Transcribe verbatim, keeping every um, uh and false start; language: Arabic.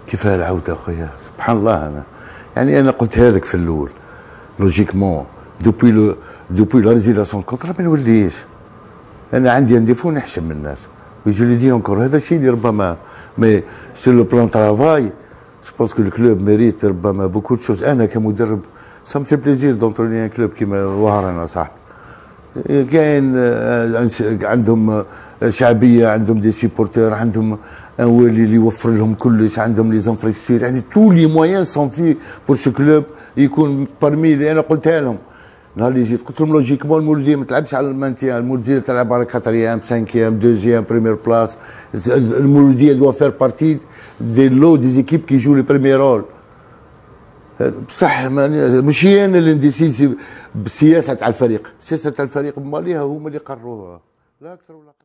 كيفاه العوده اخويا؟ سبحان الله. انا يعني انا قلتها لك في الاول لوجيكمون دوبوي لو دوبوي لا ريزيلاسيون كونترا ما نوليش. انا عندي ان ديفو نحشم الناس ويجي لي دي اونكور. هذا الشيء اللي ربما مي سور لو بلان ترافاي جو بونس كو الكلوب ميريت ربما بوكو شوز. انا كمدرب سا مفي بليزير دونتروني ان كلوب كيما وهران صاحبي. كاين عندهم شعبيه، عندهم دي سيبورتور، عندهم ان والي اللي يوفر لهم كلش، عندهم لي زانفراستركتور، يعني تو لي مويان سون في بور سو كلوب يكون بارمي اللي انا قلتها لهم. نهار اللي جيت قلت لهم لوجيكمون المولوديه ما تلعبش على المانتيان، المولوديه تلعب على كاتريام سانكيام دوزيام بريمير بلاس. المولوديه دوا فير بارتي دي لو دي زيكيب كي جو لي بريمير رول. بصح مش هي انا اللي نديسيزي بالسياسه تاع الفريق، السياسه تاع الفريق ماليها هما اللي قروها لا اكثر ولا